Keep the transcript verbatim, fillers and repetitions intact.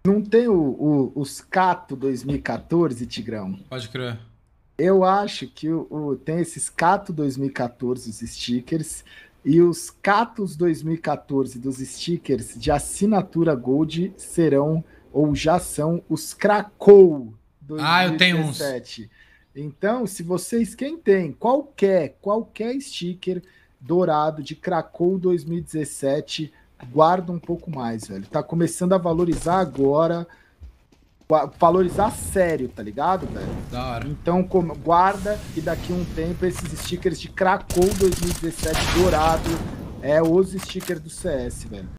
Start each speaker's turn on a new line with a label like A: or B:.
A: Não tem o, o- os Cato dois mil e quatorze, Tigrão?
B: Pode crer.
A: Eu acho que o, o- tem esses Cato dois mil e quatorze, os stickers, e os Catos dois mil e quatorze dos stickers de assinatura Gold serão, ou já são, os Krakow
B: Ah, eu tenho uns.
A: dois mil e dezessete. Então, se vocês, quem tem qualquer, qualquer sticker dourado de Krakow dois mil e dezessete, guarda um pouco mais, velho. Tá começando a valorizar agora, valorizar sério, tá ligado, velho?
B: Da hora.
A: Então, como- guarda e daqui a um tempo esses stickers de Krakow dois mil e dezessete dourado é os stickers do C S, velho.